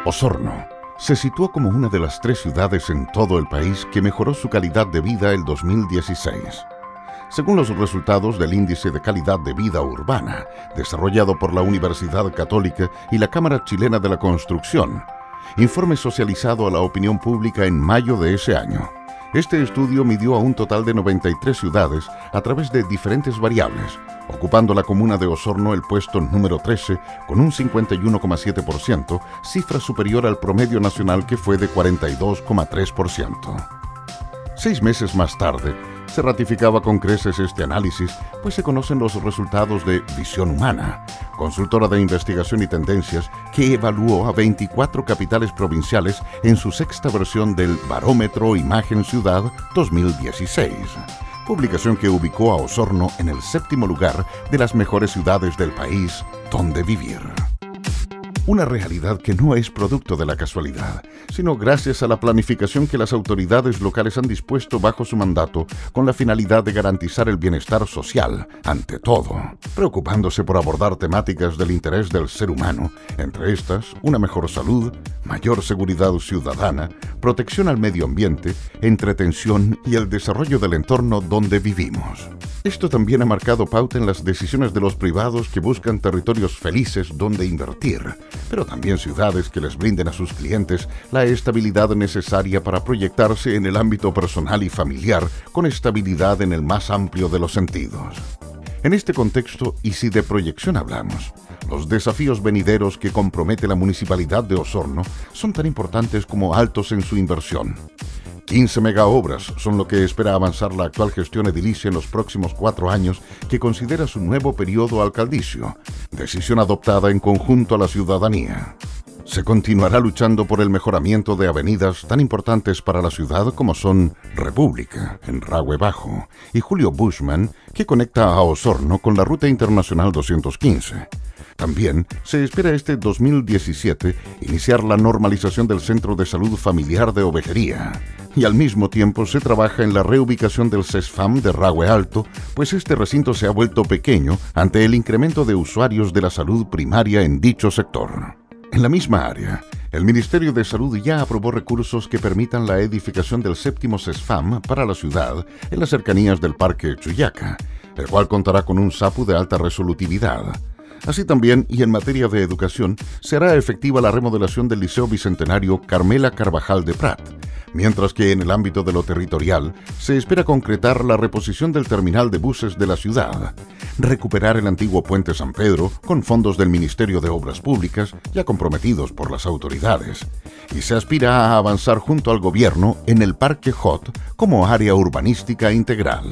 Osorno se situó como una de las 3 ciudades en todo el país que mejoró su calidad de vida el 2016. Según los resultados del Índice de Calidad de Vida Urbana, desarrollado por la Universidad Católica y la Cámara Chilena de la Construcción, informe socializado a la opinión pública en mayo de ese año. Este estudio midió a un total de 93 ciudades a través de diferentes variables, ocupando la comuna de Osorno el puesto número 13 con un 51,7%, cifra superior al promedio nacional que fue de 42,3%. 6 meses más tarde, se ratificaba con creces este análisis, pues se conocen los resultados de Visión Humana, consultora de investigación y tendencias que evaluó a 24 capitales provinciales en su 6ª versión del Barómetro Imagen Ciudad 2016, publicación que ubicó a Osorno en el 7º lugar de las mejores ciudades del país donde vivir. Una realidad que no es producto de la casualidad, sino gracias a la planificación que las autoridades locales han dispuesto bajo su mandato con la finalidad de garantizar el bienestar social, ante todo, preocupándose por abordar temáticas del interés del ser humano, entre estas, una mejor salud, mayor seguridad ciudadana, protección al medio ambiente, entretención y el desarrollo del entorno donde vivimos. Esto también ha marcado pauta en las decisiones de los privados que buscan territorios felices donde invertir, pero también ciudades que les brinden a sus clientes la estabilidad necesaria para proyectarse en el ámbito personal y familiar con estabilidad en el más amplio de los sentidos. En este contexto, y si de proyección hablamos, los desafíos venideros que compromete la Municipalidad de Osorno son tan importantes como altos en su inversión. 15 megaobras son lo que espera avanzar la actual gestión edilicia en los próximos 4 años que considera su nuevo periodo alcaldicio, decisión adoptada en conjunto a la ciudadanía. Se continuará luchando por el mejoramiento de avenidas tan importantes para la ciudad como son República, en Rahue Bajo, y Julio Bushman, que conecta a Osorno con la Ruta Internacional 215. También se espera este 2017 iniciar la normalización del Centro de Salud Familiar de Ovejería. Y al mismo tiempo se trabaja en la reubicación del CESFAM de Rahue Alto, pues este recinto se ha vuelto pequeño ante el incremento de usuarios de la salud primaria en dicho sector. En la misma área, el Ministerio de Salud ya aprobó recursos que permitan la edificación del 7º CESFAM para la ciudad en las cercanías del Parque Chuyaca, el cual contará con un SAPU de alta resolutividad. Así también, y en materia de educación, será efectiva la remodelación del Liceo Bicentenario Carmela Carvajal de Prat, mientras que en el ámbito de lo territorial se espera concretar la reposición del terminal de buses de la ciudad, recuperar el antiguo Puente San Pedro con fondos del Ministerio de Obras Públicas ya comprometidos por las autoridades, y se aspira a avanzar junto al gobierno en el Parque Hot como área urbanística integral.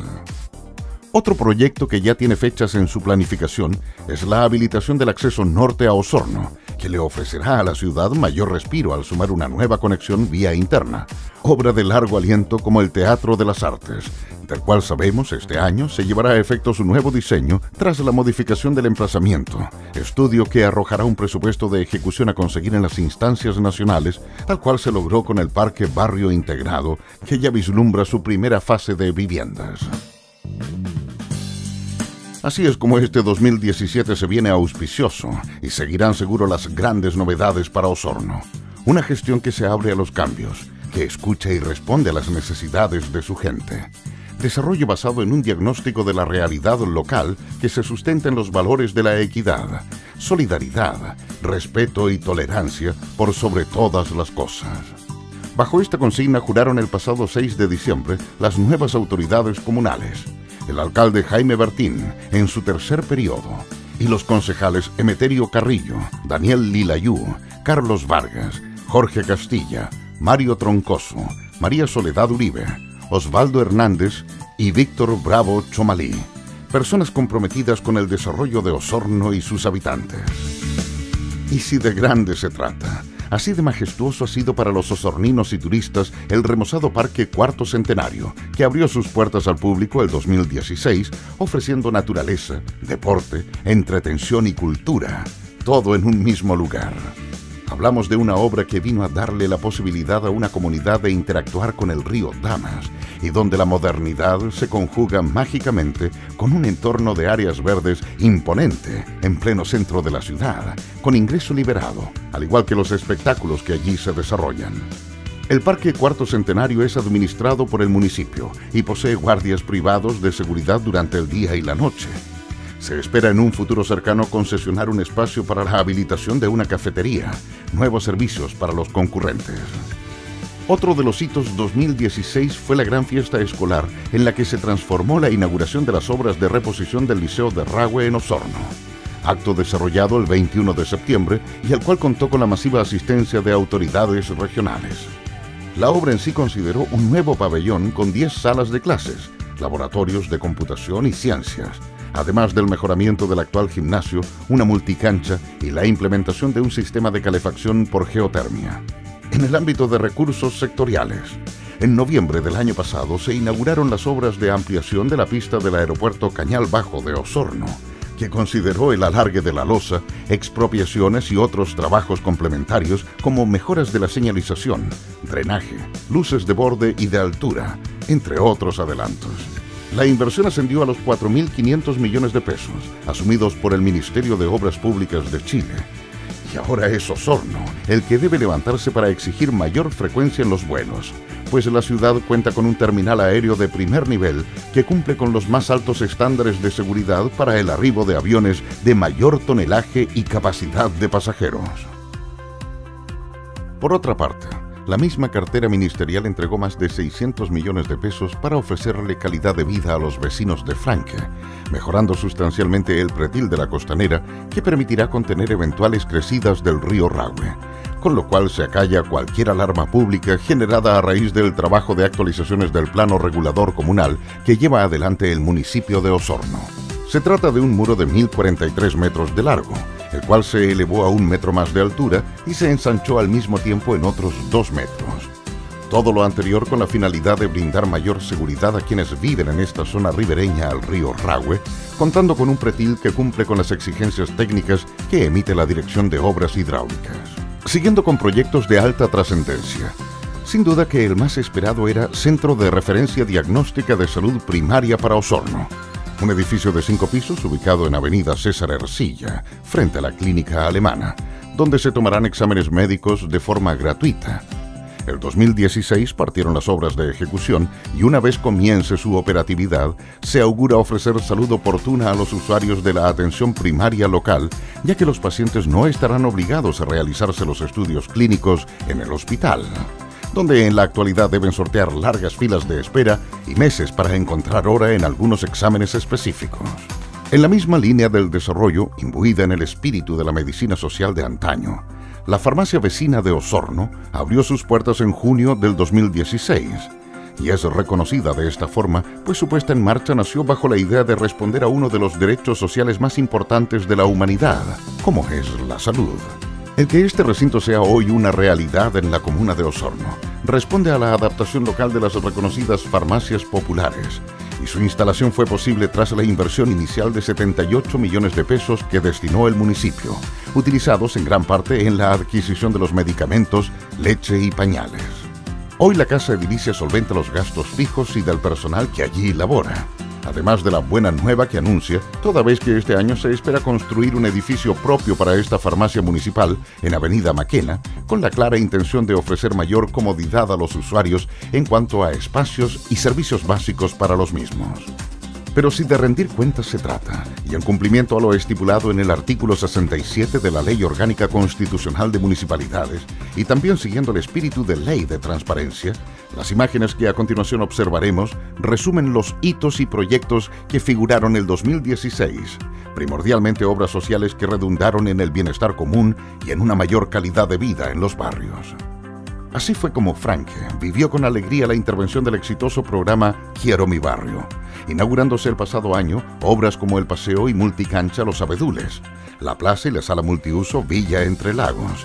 Otro proyecto que ya tiene fechas en su planificación es la habilitación del acceso norte a Osorno, que le ofrecerá a la ciudad mayor respiro al sumar una nueva conexión vía interna, obra de largo aliento como el Teatro de las Artes, del cual sabemos este año se llevará a efecto su nuevo diseño tras la modificación del emplazamiento, estudio que arrojará un presupuesto de ejecución a conseguir en las instancias nacionales, tal cual se logró con el Parque Barrio Integrado, que ya vislumbra su primera fase de viviendas. Así es como este 2017 se viene auspicioso y seguirán seguro las grandes novedades para Osorno. Una gestión que se abre a los cambios, que escucha y responde a las necesidades de su gente. Desarrollo basado en un diagnóstico de la realidad local que se sustenta en los valores de la equidad, solidaridad, respeto y tolerancia por sobre todas las cosas. Bajo esta consigna juraron el pasado 6 de diciembre las nuevas autoridades comunales. El alcalde Jaime Bertín, en su 3er periodo, y los concejales Emeterio Carrillo, Daniel Lilayú, Carlos Vargas, Jorge Castilla, Mario Troncoso, María Soledad Uribe, Osvaldo Hernández y Víctor Bravo Chomalí, personas comprometidas con el desarrollo de Osorno y sus habitantes. Y si de grande se trata, así de majestuoso ha sido para los osorninos y turistas el remozado Parque Cuarto Centenario, que abrió sus puertas al público el 2016, ofreciendo naturaleza, deporte, entretención y cultura, todo en un mismo lugar. Hablamos de una obra que vino a darle la posibilidad a una comunidad de interactuar con el río Damas y donde la modernidad se conjuga mágicamente con un entorno de áreas verdes imponente en pleno centro de la ciudad, con ingreso liberado, al igual que los espectáculos que allí se desarrollan. El Parque Cuarto Centenario es administrado por el municipio y posee guardias privados de seguridad durante el día y la noche. Se espera en un futuro cercano concesionar un espacio para la habilitación de una cafetería, nuevos servicios para los concurrentes. Otro de los hitos 2016 fue la gran fiesta escolar en la que se transformó la inauguración de las obras de reposición del Liceo de Rahue en Osorno. Acto desarrollado el 21 de septiembre y al cual contó con la masiva asistencia de autoridades regionales. La obra en sí consideró un nuevo pabellón con 10 salas de clases, laboratorios de computación y ciencias, además del mejoramiento del actual gimnasio, una multicancha y la implementación de un sistema de calefacción por geotermia. En el ámbito de recursos sectoriales, en noviembre del año pasado se inauguraron las obras de ampliación de la pista del aeropuerto Cañal Bajo de Osorno, que consideró el alargue de la losa, expropiaciones y otros trabajos complementarios como mejoras de la señalización, drenaje, luces de borde y de altura, entre otros adelantos. La inversión ascendió a los 4.500 millones de pesos, asumidos por el Ministerio de Obras Públicas de Chile. Y ahora es Osorno el que debe levantarse para exigir mayor frecuencia en los vuelos, pues la ciudad cuenta con un terminal aéreo de primer nivel que cumple con los más altos estándares de seguridad para el arribo de aviones de mayor tonelaje y capacidad de pasajeros. Por otra parte, la misma cartera ministerial entregó más de 600 millones de pesos para ofrecerle calidad de vida a los vecinos de Franque, mejorando sustancialmente el pretil de la costanera que permitirá contener eventuales crecidas del río Rahue, con lo cual se acalla cualquier alarma pública generada a raíz del trabajo de actualizaciones del plano regulador comunal que lleva adelante el municipio de Osorno. Se trata de un muro de 1.043 metros de largo, el cual se elevó a 1 metro más de altura y se ensanchó al mismo tiempo en otros 2 metros. Todo lo anterior con la finalidad de brindar mayor seguridad a quienes viven en esta zona ribereña al río Rahue, contando con un pretil que cumple con las exigencias técnicas que emite la Dirección de Obras Hidráulicas. Siguiendo con proyectos de alta trascendencia, sin duda que el más esperado era Centro de Referencia Diagnóstica de Salud Primaria para Osorno, un edificio de 5 pisos ubicado en Avenida César Ercilla, frente a la Clínica Alemana, donde se tomarán exámenes médicos de forma gratuita. El 2016 partieron las obras de ejecución y una vez comience su operatividad, se augura ofrecer salud oportuna a los usuarios de la atención primaria local, ya que los pacientes no estarán obligados a realizarse los estudios clínicos en el hospital, donde en la actualidad deben sortear largas filas de espera y meses para encontrar hora en algunos exámenes específicos. En la misma línea del desarrollo, imbuida en el espíritu de la medicina social de antaño, la farmacia vecina de Osorno abrió sus puertas en junio del 2016 y es reconocida de esta forma, pues su puesta en marcha nació bajo la idea de responder a uno de los derechos sociales más importantes de la humanidad, como es la salud. El que este recinto sea hoy una realidad en la comuna de Osorno responde a la adaptación local de las reconocidas farmacias populares, y su instalación fue posible tras la inversión inicial de 78 millones de pesos que destinó el municipio, utilizados en gran parte en la adquisición de los medicamentos, leche y pañales. Hoy la Casa Edilicia solventa los gastos fijos y del personal que allí labora, además de la buena nueva que anuncia, toda vez que este año se espera construir un edificio propio para esta farmacia municipal en Avenida Maquena, con la clara intención de ofrecer mayor comodidad a los usuarios en cuanto a espacios y servicios básicos para los mismos. Pero si de rendir cuentas se trata, y en cumplimiento a lo estipulado en el artículo 67 de la Ley Orgánica Constitucional de Municipalidades, y también siguiendo el espíritu de Ley de Transparencia, las imágenes que a continuación observaremos resumen los hitos y proyectos que figuraron el 2016, primordialmente obras sociales que redundaron en el bienestar común y en una mayor calidad de vida en los barrios. Así fue como Franque vivió con alegría la intervención del exitoso programa Quiero mi barrio, inaugurándose el pasado año obras como el paseo y multicancha Los Abedules, la plaza y la sala multiuso Villa Entre Lagos,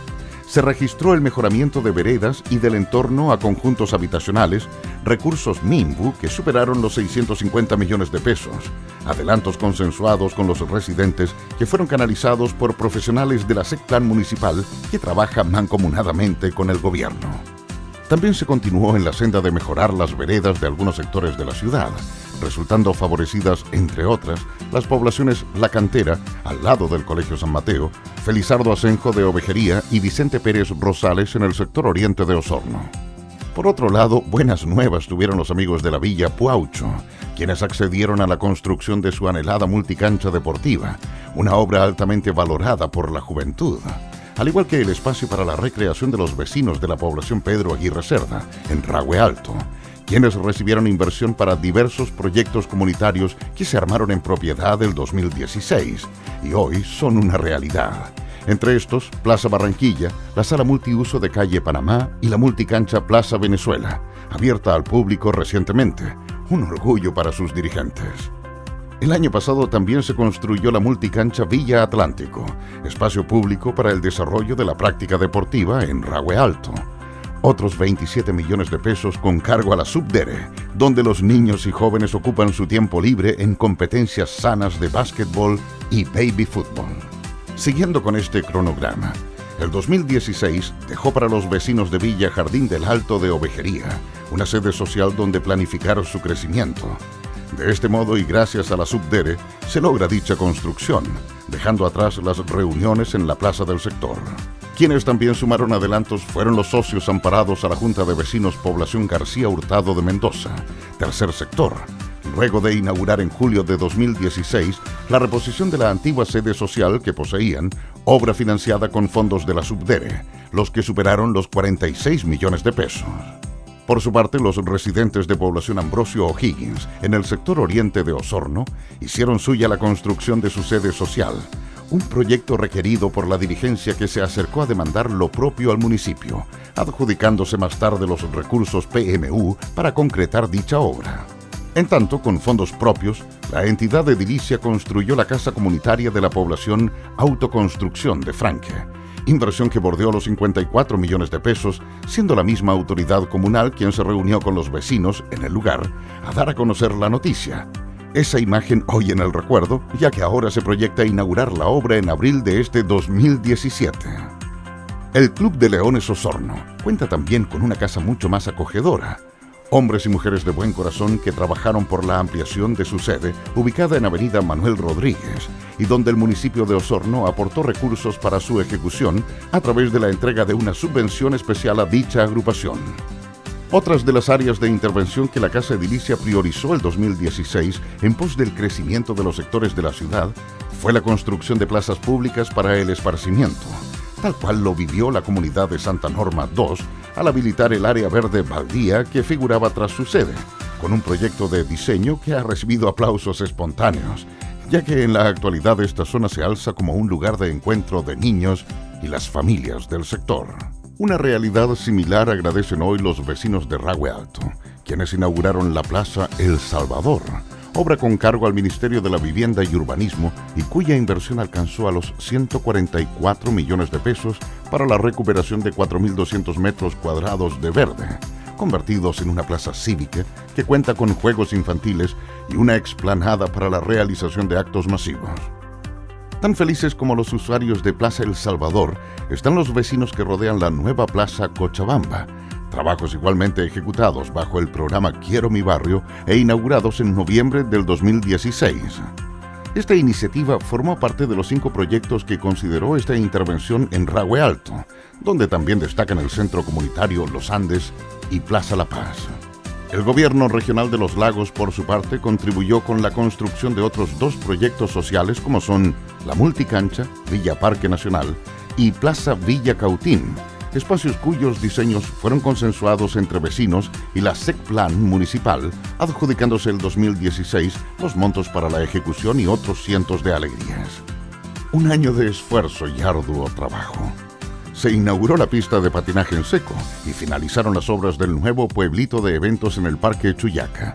se registró el mejoramiento de veredas y del entorno a conjuntos habitacionales, recursos Minbu que superaron los 650 millones de pesos, adelantos consensuados con los residentes que fueron canalizados por profesionales de la SECPLAN municipal que trabaja mancomunadamente con el gobierno. También se continuó en la senda de mejorar las veredas de algunos sectores de la ciudad, resultando favorecidas, entre otras, las poblaciones La Cantera, al lado del Colegio San Mateo, Felizardo Asenjo de Ovejería y Vicente Pérez Rosales en el sector oriente de Osorno. Por otro lado, buenas nuevas tuvieron los amigos de la Villa Puaucho, quienes accedieron a la construcción de su anhelada multicancha deportiva, una obra altamente valorada por la juventud, al igual que el espacio para la recreación de los vecinos de la población Pedro Aguirre Cerda, en Rahue Alto, quienes recibieron inversión para diversos proyectos comunitarios que se armaron en propiedad del 2016 y hoy son una realidad. Entre estos, Plaza Barranquilla, la sala multiuso de calle Panamá y la multicancha Plaza Venezuela, abierta al público recientemente, un orgullo para sus dirigentes. El año pasado también se construyó la multicancha Villa Atlántico, espacio público para el desarrollo de la práctica deportiva en Rahue Alto. Otros 27 millones de pesos con cargo a la Subdere, donde los niños y jóvenes ocupan su tiempo libre en competencias sanas de básquetbol y baby fútbol. Siguiendo con este cronograma, el 2016 dejó para los vecinos de Villa Jardín del Alto de Ovejería una sede social donde planificar su crecimiento. De este modo y gracias a la Subdere se logra dicha construcción, dejando atrás las reuniones en la plaza del sector. Quienes también sumaron adelantos fueron los socios amparados a la Junta de Vecinos Población García Hurtado de Mendoza, tercer sector, luego de inaugurar en julio de 2016 la reposición de la antigua sede social que poseían, obra financiada con fondos de la Subdere, los que superaron los 46 millones de pesos. Por su parte, los residentes de Población Ambrosio O'Higgins, en el sector oriente de Osorno, hicieron suya la construcción de su sede social, un proyecto requerido por la dirigencia que se acercó a demandar lo propio al municipio, adjudicándose más tarde los recursos PMU para concretar dicha obra. En tanto, con fondos propios, la entidad edilicia construyó la casa comunitaria de la población Autoconstrucción de Franque, inversión que bordeó los 54 millones de pesos, siendo la misma autoridad comunal quien se reunió con los vecinos en el lugar a dar a conocer la noticia. Esa imagen hoy en el recuerdo, ya que ahora se proyecta inaugurar la obra en abril de este 2017. El Club de Leones Osorno cuenta también con una casa mucho más acogedora. Hombres y mujeres de buen corazón que trabajaron por la ampliación de su sede, ubicada en Avenida Manuel Rodríguez, y donde el municipio de Osorno aportó recursos para su ejecución a través de la entrega de una subvención especial a dicha agrupación. Otras de las áreas de intervención que la Casa Edilicia priorizó el 2016 en pos del crecimiento de los sectores de la ciudad fue la construcción de plazas públicas para el esparcimiento, tal cual lo vivió la comunidad de Santa Norma II al habilitar el área verde baldía que figuraba tras su sede, con un proyecto de diseño que ha recibido aplausos espontáneos, ya que en la actualidad esta zona se alza como un lugar de encuentro de niños y las familias del sector. Una realidad similar agradecen hoy los vecinos de Rahue Alto, quienes inauguraron la Plaza El Salvador, obra con cargo al Ministerio de la Vivienda y Urbanismo y cuya inversión alcanzó a los 144 millones de pesos para la recuperación de 4.200 metros cuadrados de verde, convertidos en una plaza cívica que cuenta con juegos infantiles y una explanada para la realización de actos masivos. Tan felices como los usuarios de Plaza El Salvador están los vecinos que rodean la nueva Plaza Cochabamba, trabajos igualmente ejecutados bajo el programa Quiero mi barrio e inaugurados en noviembre del 2016. Esta iniciativa formó parte de los 5 proyectos que consideró esta intervención en Rahue Alto, donde también destacan el Centro Comunitario Los Andes y Plaza La Paz. El Gobierno Regional de los Lagos, por su parte, contribuyó con la construcción de otros 2 proyectos sociales como son la Multicancha, Villa Parque Nacional y Plaza Villa Cautín, espacios cuyos diseños fueron consensuados entre vecinos y la SECPLAN municipal, adjudicándose el 2016 los montos para la ejecución y otros cientos de alegrías. Un año de esfuerzo y arduo trabajo. Se inauguró la pista de patinaje en seco y finalizaron las obras del nuevo pueblito de eventos en el Parque Chuyaca.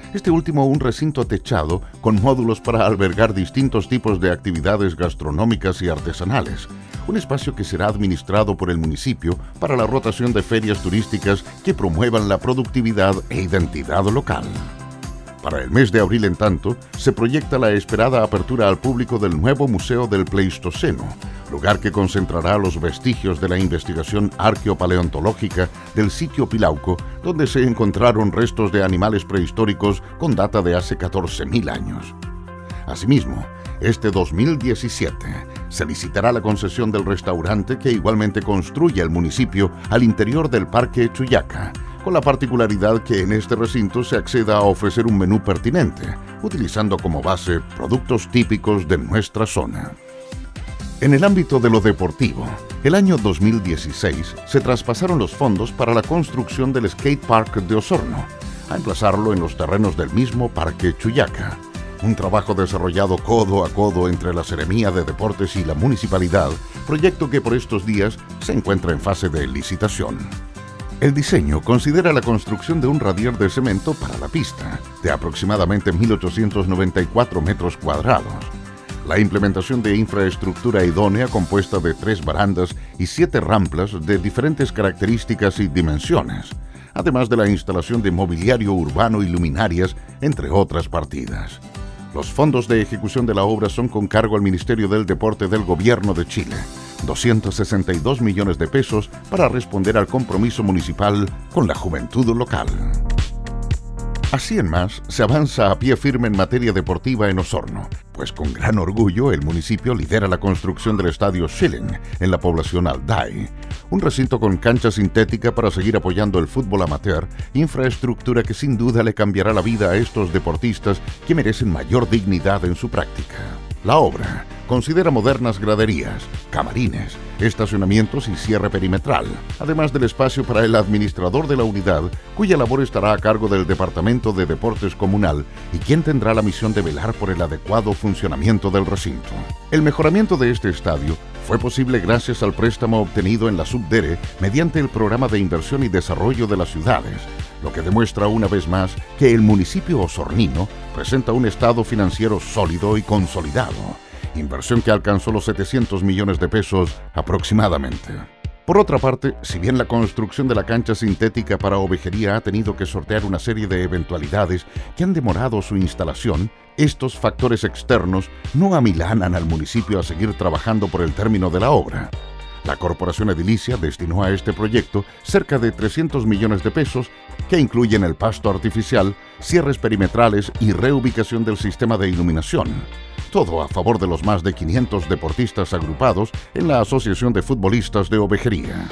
este último un recinto techado con módulos para albergar distintos tipos de actividades gastronómicas y artesanales, un espacio que será administrado por el municipio para la rotación de ferias turísticas que promuevan la productividad e identidad local. Para el mes de abril, en tanto, se proyecta la esperada apertura al público del nuevo Museo del Pleistoceno, lugar que concentrará los vestigios de la investigación arqueopaleontológica del sitio Pilauco, donde se encontraron restos de animales prehistóricos con data de hace 14.000 años. Asimismo, este 2017 se licitará la concesión del restaurante que igualmente construye el municipio al interior del Parque Chuyaca, con la particularidad que en este recinto se acceda a ofrecer un menú pertinente, utilizando como base productos típicos de nuestra zona. En el ámbito de lo deportivo, el año 2016 se traspasaron los fondos para la construcción del Skate Park de Osorno, a emplazarlo en los terrenos del mismo Parque Chuyaca. Un trabajo desarrollado codo a codo entre la Seremía de Deportes y la Municipalidad, proyecto que por estos días se encuentra en fase de licitación. El diseño considera la construcción de un radier de cemento para la pista, de aproximadamente 1.894 metros cuadrados. La implementación de infraestructura idónea compuesta de 3 barandas y 7 rampas de diferentes características y dimensiones, además de la instalación de mobiliario urbano y luminarias, entre otras partidas. Los fondos de ejecución de la obra son con cargo al Ministerio del Deporte del Gobierno de Chile, 262 millones de pesos para responder al compromiso municipal con la juventud local. Así en más, se avanza a pie firme en materia deportiva en Osorno, pues con gran orgullo el municipio lidera la construcción del Estadio Schilling en la población Alday, un recinto con cancha sintética para seguir apoyando el fútbol amateur, infraestructura que sin duda le cambiará la vida a estos deportistas que merecen mayor dignidad en su práctica. La obra considera modernas graderías, camarines, estacionamientos y cierre perimetral, además del espacio para el administrador de la unidad, cuya labor estará a cargo del Departamento de Deportes Comunal y quien tendrá la misión de velar por el adecuado funcionamiento del recinto. El mejoramiento de este estadio fue posible gracias al préstamo obtenido en la Subdere mediante el Programa de Inversión y Desarrollo de las Ciudades, lo que demuestra una vez más que el municipio osornino presenta un estado financiero sólido y consolidado, inversión que alcanzó los 700 millones de pesos aproximadamente. Por otra parte, si bien la construcción de la cancha sintética para ovejería ha tenido que sortear una serie de eventualidades que han demorado su instalación, estos factores externos no amilanan al municipio a seguir trabajando por el término de la obra. La Corporación Edilicia destinó a este proyecto cerca de 300 millones de pesos que incluyen el pasto artificial, cierres perimetrales y reubicación del sistema de iluminación. Todo a favor de los más de 500 deportistas agrupados en la Asociación de Futbolistas de Ovejería.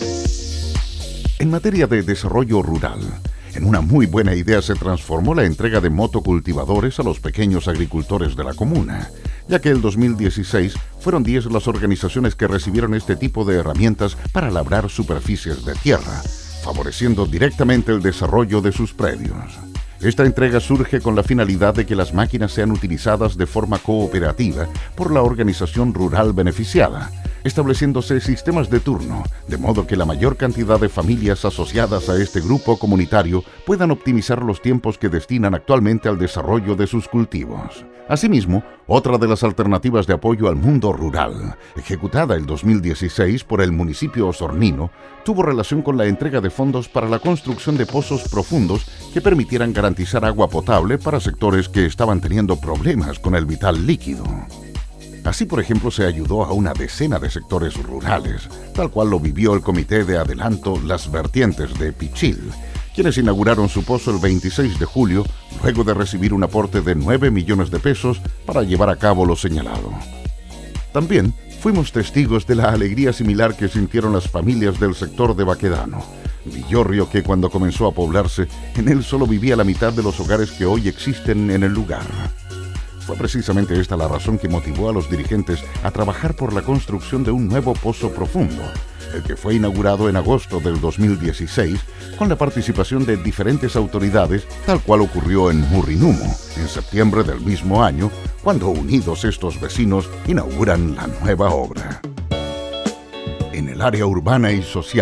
En materia de desarrollo rural, en una muy buena idea se transformó la entrega de motocultivadores a los pequeños agricultores de la comuna, ya que el 2016 fueron 10 las organizaciones que recibieron este tipo de herramientas para labrar superficies de tierra, favoreciendo directamente el desarrollo de sus predios. Esta entrega surge con la finalidad de que las máquinas sean utilizadas de forma cooperativa por la organización rural beneficiada, estableciéndose sistemas de turno, de modo que la mayor cantidad de familias asociadas a este grupo comunitario puedan optimizar los tiempos que destinan actualmente al desarrollo de sus cultivos. Asimismo, otra de las alternativas de apoyo al mundo rural, ejecutada el 2016 por el municipio osornino, tuvo relación con la entrega de fondos para la construcción de pozos profundos que permitieran garantizar agua potable para sectores que estaban teniendo problemas con el vital líquido. Así, por ejemplo, se ayudó a una decena de sectores rurales, tal cual lo vivió el Comité de Adelanto Las Vertientes de Pichil, quienes inauguraron su pozo el 26 de julio, luego de recibir un aporte de 9 millones de pesos para llevar a cabo lo señalado. También fuimos testigos de la alegría similar que sintieron las familias del sector de Baquedano, villorrio que cuando comenzó a poblarse, en él solo vivía la mitad de los hogares que hoy existen en el lugar. Fue precisamente esta la razón que motivó a los dirigentes a trabajar por la construcción de un nuevo pozo profundo, el que fue inaugurado en agosto del 2016 con la participación de diferentes autoridades, tal cual ocurrió en Murrinumo, en septiembre del mismo año, cuando unidos estos vecinos inauguran la nueva obra. En el área urbana y social,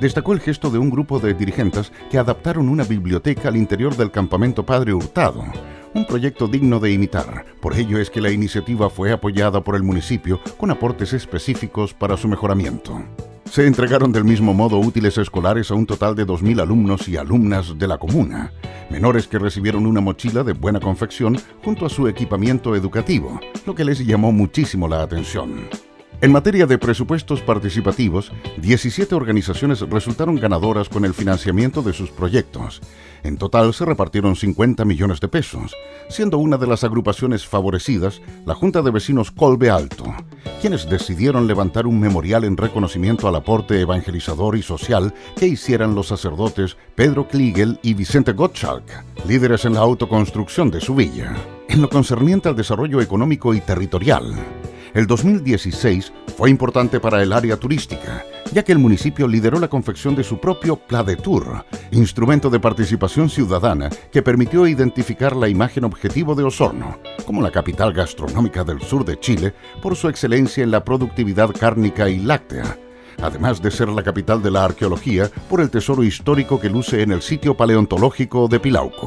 Destacó el gesto de un grupo de dirigentes que adaptaron una biblioteca al interior del campamento Padre Hurtado, un proyecto digno de imitar. Por ello es que la iniciativa fue apoyada por el municipio con aportes específicos para su mejoramiento. Se entregaron del mismo modo útiles escolares a un total de 2.000 alumnos y alumnas de la comuna, menores que recibieron una mochila de buena confección junto a su equipamiento educativo, lo que les llamó muchísimo la atención. En materia de presupuestos participativos, 17 organizaciones resultaron ganadoras con el financiamiento de sus proyectos. En total se repartieron 50 millones de pesos, siendo una de las agrupaciones favorecidas la Junta de Vecinos Colbe Alto, quienes decidieron levantar un memorial en reconocimiento al aporte evangelizador y social que hicieran los sacerdotes Pedro Kliegel y Vicente Gottschalk, líderes en la autoconstrucción de su villa. En lo concerniente al desarrollo económico y territorial, el 2016 fue importante para el área turística, ya que el municipio lideró la confección de su propio Pla de Tour, instrumento de participación ciudadana que permitió identificar la imagen objetivo de Osorno, como la capital gastronómica del sur de Chile, por su excelencia en la productividad cárnica y láctea, además de ser la capital de la arqueología por el tesoro histórico que luce en el sitio paleontológico de Pilauco.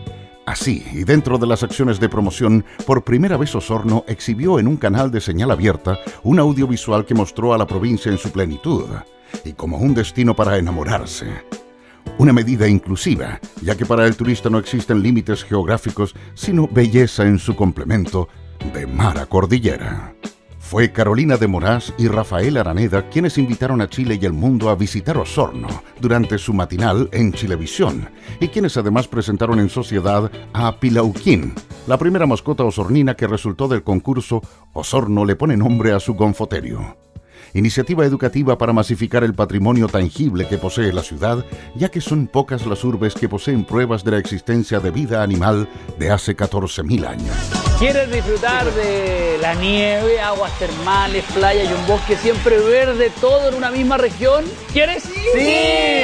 Así, y dentro de las acciones de promoción, por primera vez Osorno exhibió en un canal de señal abierta un audiovisual que mostró a la provincia en su plenitud, y como un destino para enamorarse. Una medida inclusiva, ya que para el turista no existen límites geográficos, sino belleza en su complemento, de mar a cordillera. Fue Carolina de Moraz y Rafael Araneda quienes invitaron a Chile y el mundo a visitar Osorno durante su matinal en Chilevisión, y quienes además presentaron en sociedad a Pilauquín, la primera mascota osornina que resultó del concurso Osorno le pone nombre a su gonfoterio. Iniciativa educativa para masificar el patrimonio tangible que posee la ciudad, ya que son pocas las urbes que poseen pruebas de la existencia de vida animal de hace 14.000 años. ¿Quieres disfrutar de la nieve, aguas termales, playa y un bosque siempre verde, todo en una misma región? ¿Quieres? ¡Sí! Sí,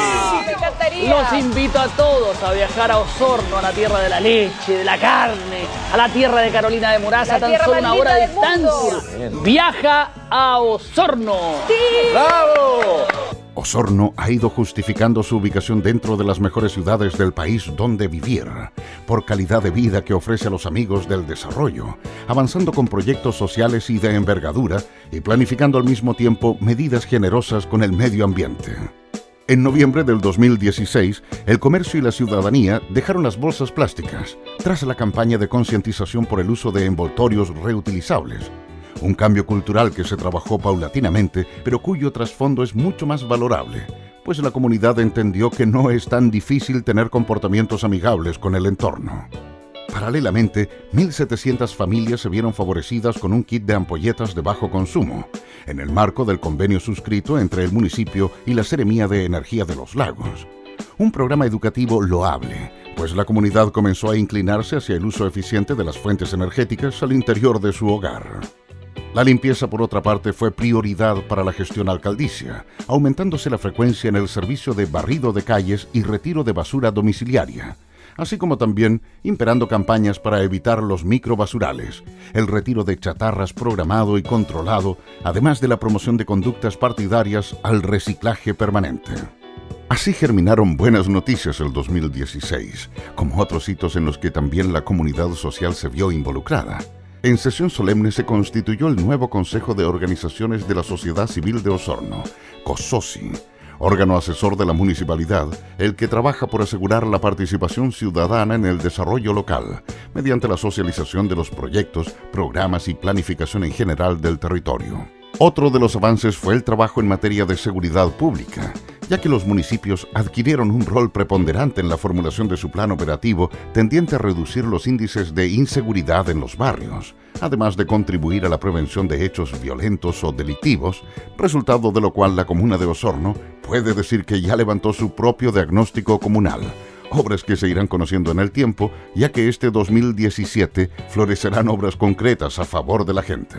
me encantaría. Los invito a todos a viajar a Osorno, a la tierra de la leche, de la carne, a la tierra de Carolina de Moraz, a tan solo una hora de distancia. Viaja a Osorno. ¡Sí! ¡Bravo! Osorno ha ido justificando su ubicación dentro de las mejores ciudades del país donde vivir, por calidad de vida que ofrece a los amigos del desarrollo, avanzando con proyectos sociales y de envergadura y planificando al mismo tiempo medidas generosas con el medio ambiente. En noviembre del 2016, el comercio y la ciudadanía dejaron las bolsas plásticas, tras la campaña de concientización por el uso de envoltorios reutilizables. Un cambio cultural que se trabajó paulatinamente, pero cuyo trasfondo es mucho más valorable, pues la comunidad entendió que no es tan difícil tener comportamientos amigables con el entorno. Paralelamente, 1.700 familias se vieron favorecidas con un kit de ampolletas de bajo consumo, en el marco del convenio suscrito entre el municipio y la Seremía de Energía de los Lagos. Un programa educativo loable, pues la comunidad comenzó a inclinarse hacia el uso eficiente de las fuentes energéticas al interior de su hogar. La limpieza, por otra parte, fue prioridad para la gestión alcaldicia, aumentándose la frecuencia en el servicio de barrido de calles y retiro de basura domiciliaria, así como también imperando campañas para evitar los microbasurales, el retiro de chatarras programado y controlado, además de la promoción de conductas partidarias al reciclaje permanente. Así germinaron buenas noticias el 2016, como otros hitos en los que también la comunidad social se vio involucrada. En sesión solemne se constituyó el nuevo Consejo de Organizaciones de la Sociedad Civil de Osorno, COSOCI, órgano asesor de la municipalidad, el que trabaja por asegurar la participación ciudadana en el desarrollo local, mediante la socialización de los proyectos, programas y planificación en general del territorio. Otro de los avances fue el trabajo en materia de seguridad pública, ya que los municipios adquirieron un rol preponderante en la formulación de su plan operativo tendiente a reducir los índices de inseguridad en los barrios, además de contribuir a la prevención de hechos violentos o delictivos, resultado de lo cual la comuna de Osorno puede decir que ya levantó su propio diagnóstico comunal, obras que se irán conociendo en el tiempo, ya que este 2017 florecerán obras concretas a favor de la gente.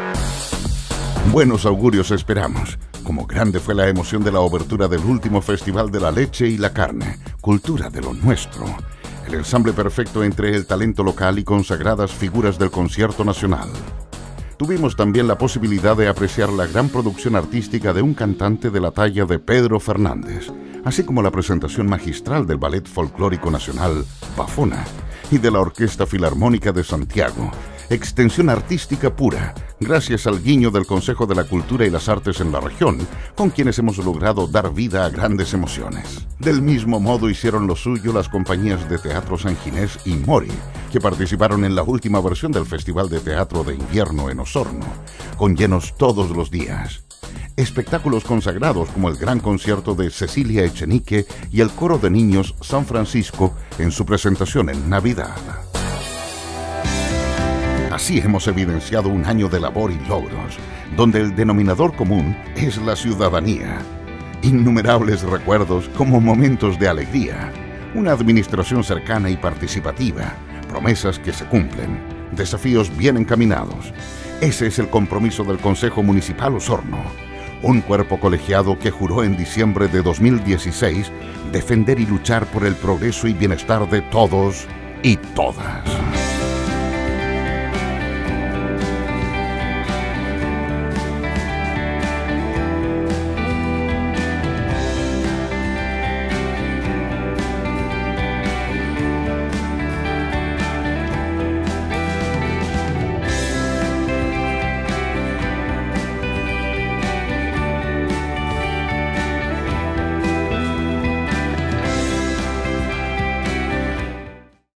Buenos augurios esperamos, como grande fue la emoción de la obertura del último Festival de la Leche y la Carne, Cultura de lo Nuestro, el ensamble perfecto entre el talento local y consagradas figuras del concierto nacional. Tuvimos también la posibilidad de apreciar la gran producción artística de un cantante de la talla de Pedro Fernández, así como la presentación magistral del Ballet Folclórico Nacional Bafona y de la Orquesta Filarmónica de Santiago. Extensión artística pura, gracias al guiño del Consejo de la Cultura y las Artes en la región, con quienes hemos logrado dar vida a grandes emociones. Del mismo modo hicieron lo suyo las compañías de Teatro San Ginés y Mori, que participaron en la última versión del Festival de Teatro de Invierno en Osorno, con llenos todos los días. Espectáculos consagrados como el gran concierto de Cecilia Echenique y el coro de niños San Francisco en su presentación en Navidad. Así hemos evidenciado un año de labor y logros, donde el denominador común es la ciudadanía. Innumerables recuerdos como momentos de alegría, una administración cercana y participativa, promesas que se cumplen, desafíos bien encaminados. Ese es el compromiso del Consejo Municipal Osorno, un cuerpo colegiado que juró en diciembre de 2016 defender y luchar por el progreso y bienestar de todos y todas.